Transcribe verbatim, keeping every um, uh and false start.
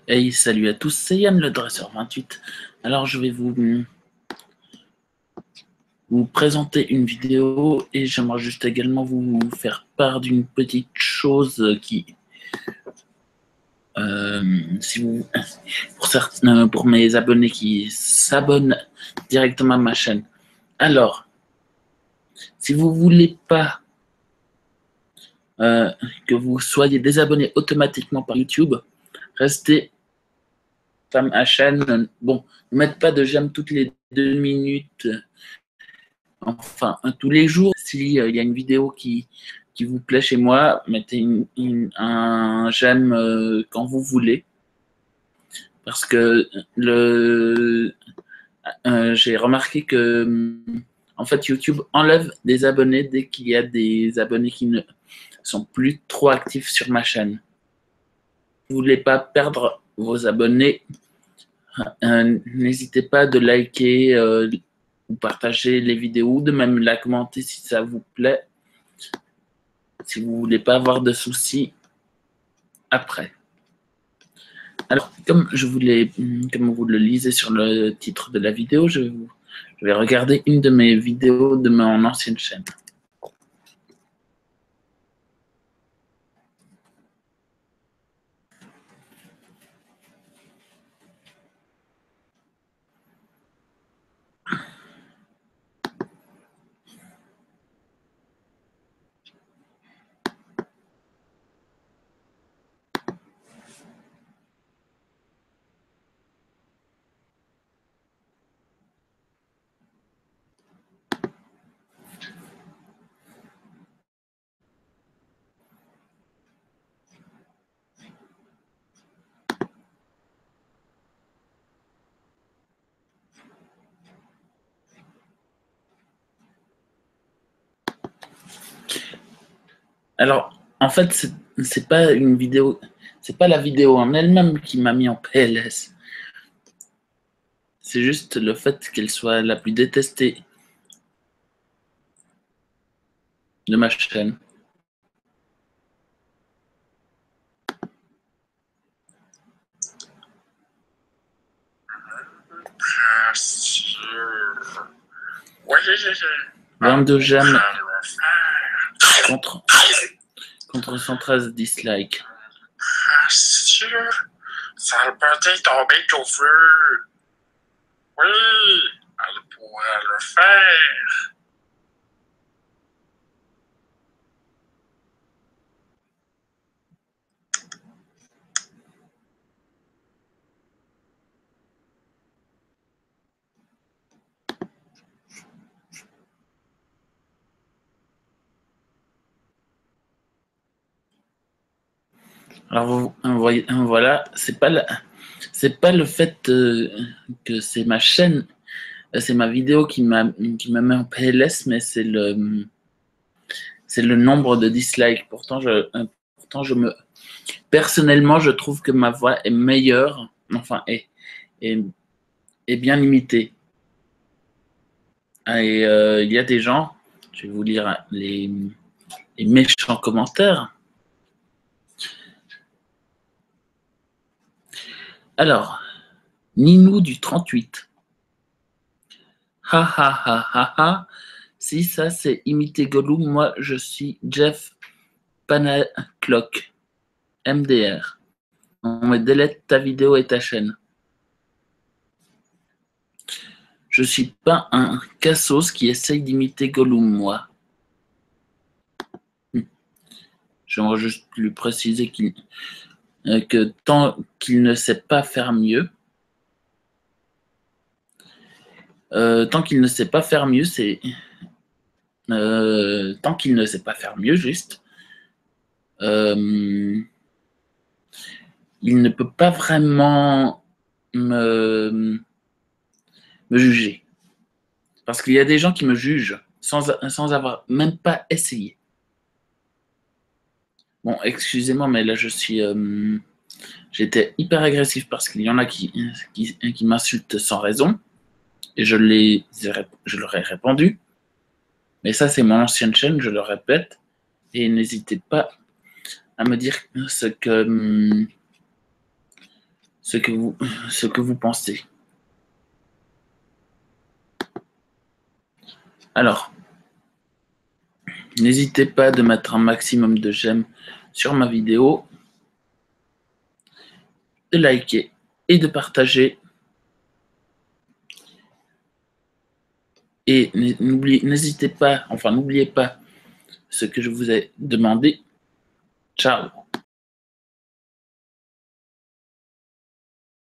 Hey, salut à tous, c'est Yann le Dresseur vingt-huit. Alors, je vais vous, vous présenter une vidéo et j'aimerais juste également vous faire part d'une petite chose qui, euh, si vous, pour certains, pour mes abonnés qui s'abonnent directement à ma chaîne. Alors, si vous voulez pas euh, que vous soyez désabonné automatiquement par YouTube, restez à ma chaîne. Bon, ne mettez pas de j'aime toutes les deux minutes. Enfin, tous les jours, s'il euh, y a une vidéo qui, qui vous plaît chez moi, mettez une, une, un j'aime euh, quand vous voulez. Parce que le, euh, j'ai remarqué que en fait, YouTube enlève des abonnés dès qu'il y a des abonnés qui ne sont plus trop actifs sur ma chaîne. Si vous ne voulez pas perdre vos abonnés, euh, n'hésitez pas de liker euh, ou partager les vidéos, de même la commenter si ça vous plaît. Si vous ne voulez pas avoir de soucis après. Alors, comme je voulais, comme vous le lisez sur le titre de la vidéo, je vais, vous, je vais regarder une de mes vidéos de mon ancienne chaîne. Alors, en fait, c'est pas une vidéo, c'est pas la vidéo en elle-même qui m'a mis en P L S. C'est juste le fait qu'elle soit la plus détestée de ma chaîne. vingt-deux j'aime contre, contre cent treize dislikes. Ça le peut tomber au feu. Oui, elle pourrait le faire. Alors vous, voyez, voilà, c'est pas la, c'est pas le fait euh, que c'est ma chaîne, c'est ma vidéo qui m'a qui m'a mis en P L S, mais c'est le c'est le nombre de dislikes. Pourtant je pourtant je me personnellement je trouve que ma voix est meilleure, enfin est est, est bien limitée. Et il euh, y a des gens, je vais vous lire les, les méchants commentaires. Alors, Ninou du trente-huit. Ha ha ha ha ha. Si ça c'est imiter Gollum, moi je suis Jeff Panaclock, M D R. On me délète ta vidéo et ta chaîne. Je suis pas un cassos qui essaye d'imiter Gollum, moi. J'aimerais juste lui préciser qu'il, euh, que tant qu'il ne sait pas faire mieux, euh, tant qu'il ne sait pas faire mieux, c'est euh, tant qu'il ne sait pas faire mieux, juste, euh, il ne peut pas vraiment me, me juger. Parce qu'il y a des gens qui me jugent sans, sans avoir même pas essayé. Bon, excusez-moi, mais là, je suis... Euh, j'étais hyper agressif parce qu'il y en a qui, qui, qui m'insultent sans raison. Et je, les, je leur ai répondu. Mais ça, c'est mon ancienne chaîne, je le répète. Et n'hésitez pas à me dire ce que... ce que vous, ce que vous pensez. Alors, n'hésitez pas de mettre un maximum de j'aime sur ma vidéo, de liker et de partager. Et n'hésitez pas, enfin n'oubliez pas ce que je vous ai demandé. Ciao.